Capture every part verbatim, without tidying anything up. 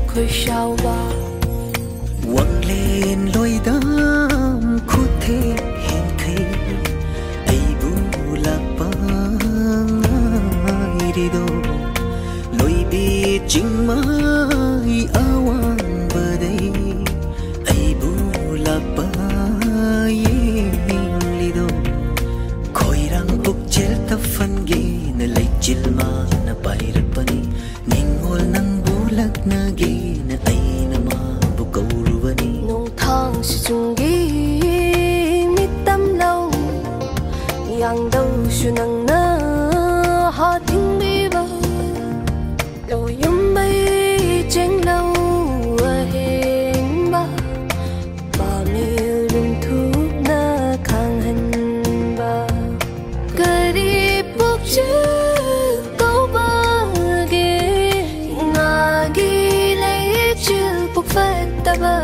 khơi sao ba quăng lên lối đám khu thế hiền khi ai bu lạc băng ai đi đâu lối bi chính mai awan bờ đây ai bu lạc băng đi đâu khoi răng bốc chel ta phân ghê na lấy chil ma na bay ra pani ningol nang bulak na ghê na ai na ma bu cầu ruvani nông thang si chung gi mi tâm lâu yang đâu su nang na ha thinh bi ba lo yum bay cheng lâu a hen ba ba mi lung thu na khang han ba cái đi bốc chứ câu ba ghê ngà ghi lấy chữ bốc phát ta ba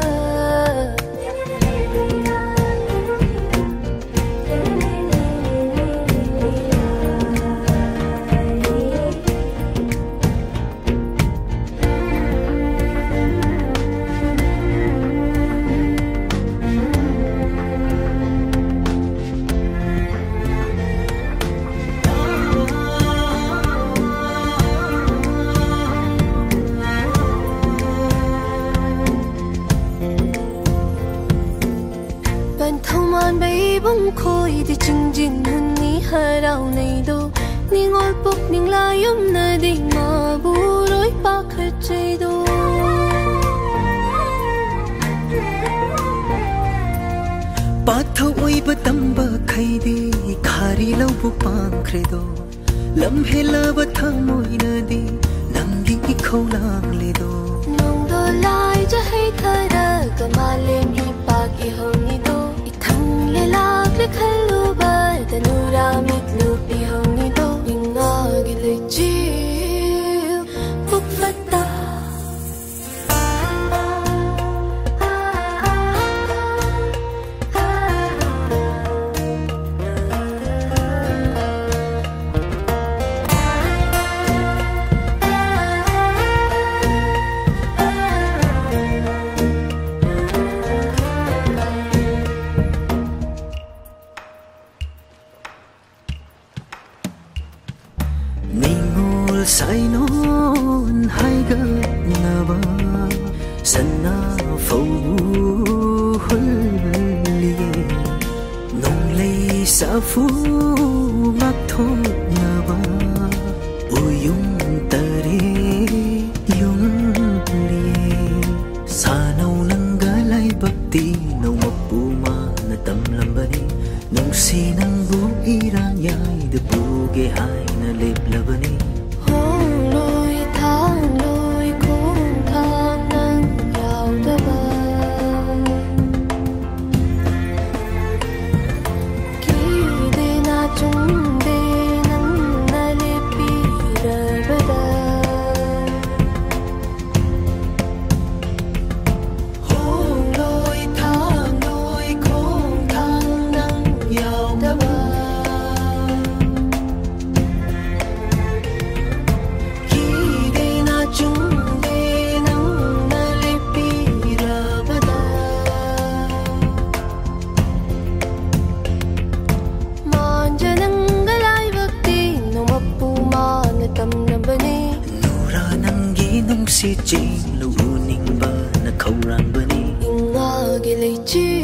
bông khôi thì chừng chừng hơn ní hai đau này đâu ní ngồi bốc ní la yếm na đi mà bu rối ba khơi chơi đâu ba thâu oi ba tâm ba khai đi khari lâu bu pang credo lam hela ba tham môi na đi nang đi khâu lang le do nong do lai cho hay thay ra cả mà lên hi ba ki hong ni do thằng lê lạc lê khăn lu ba ta nu ra mít lu pi hong ni do nhưng ngờ cái lời chiều phúc phát ta sai non hai gã na ba sana phâu hulie nong lei sa phu mak thong na ba uyung tare yung lie sa nau nang galai bakti no mapu ma na tam lambani nong si nang bu irang yai de pu ge hai na lep labani si ching lu ning ba na khâu rang ba ni ngờ cái lời chi